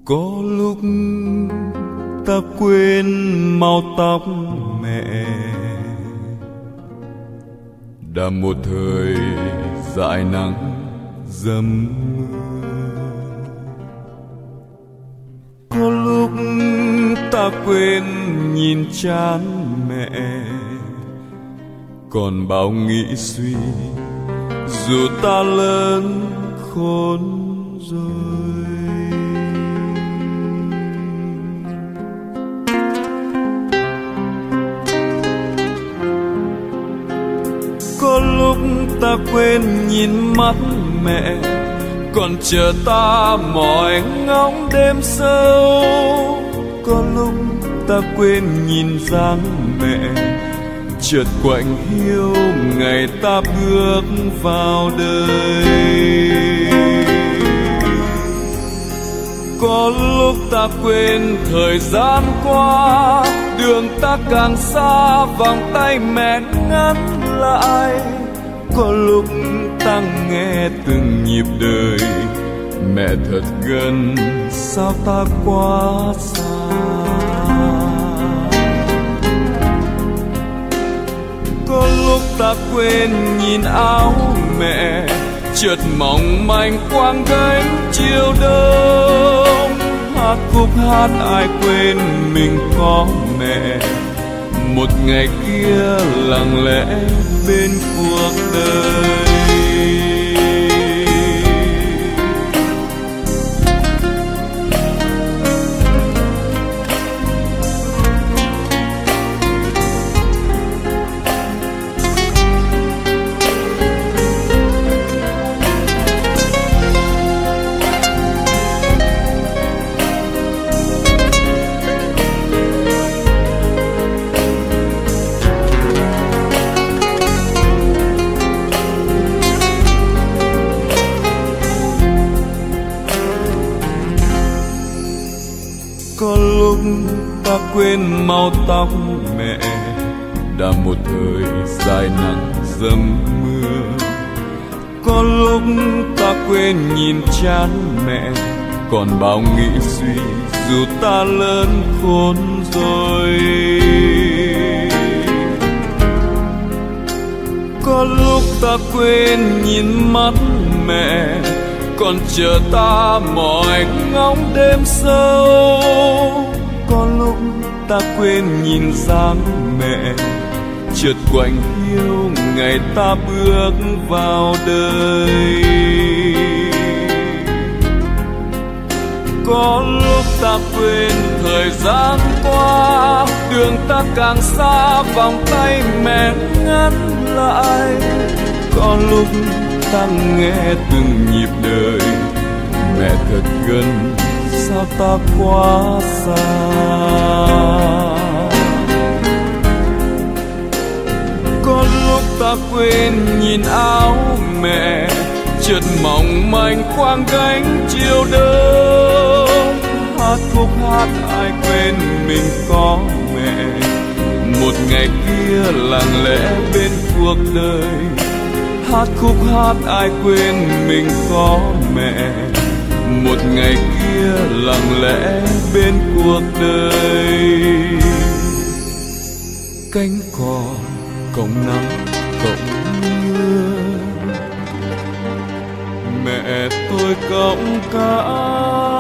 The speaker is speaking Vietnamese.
Có lúc ta quên màu tóc mẹ, đã một thời dại nắng dầm mưa. Có lúc ta quên nhìn trán mẹ, còn bao nghĩ suy dù ta lớn khôn rồi. Có lúc ta quên nhìn mắt mẹ, còn chờ ta mỏi ngóng đêm sâu. Có lúc ta quên nhìn dáng mẹ, chợt quạnh hiu ngày ta bước vào đời. Có lúc ta quên thời gian qua, đường ta càng xa vòng tay mẹ ngắn lại. Có lúc ta nghe từng nhịp đời, mẹ thật gần sao ta quá xa. Có lúc ta quên nhìn áo mẹ, chợt mỏng manh quang gánh chiều đông. Hát khúc hát ai quên mình có mẹ, một ngày kia lặng lẽ bên cuộc đời. Có lúc ta quên màu tóc mẹ, đã một thời dài nắng dầm mưa. Có lúc ta quên nhìn trán mẹ, còn bao nghĩ suy dù ta lớn khôn rồi. Có lúc ta quên nhìn mắt mẹ, còn chờ ta mỏi ngóng đêm sâu. Có lúc ta quên nhìn dáng mẹ, chợt quạnh hiu ngày ta bước vào đời. Có lúc ta quên thời gian qua, đường ta càng xa vòng tay mẹ ngắn lại. Có lúc ta nghe từng nhịp đời, mẹ thật gần sao ta quá xa. Có lúc ta quên nhìn áo mẹ, chợt mỏng manh quang gánh chiều đông. Hát khúc hát ai quên mình có mẹ, một ngày kia lặng lẽ bên cuộc đời. Hát khúc hát ai quên mình có mẹ, một ngày kia lặng lẽ bên cuộc đời. Cánh cò cộng nắng cộng mưa, mẹ tôi cộng cá.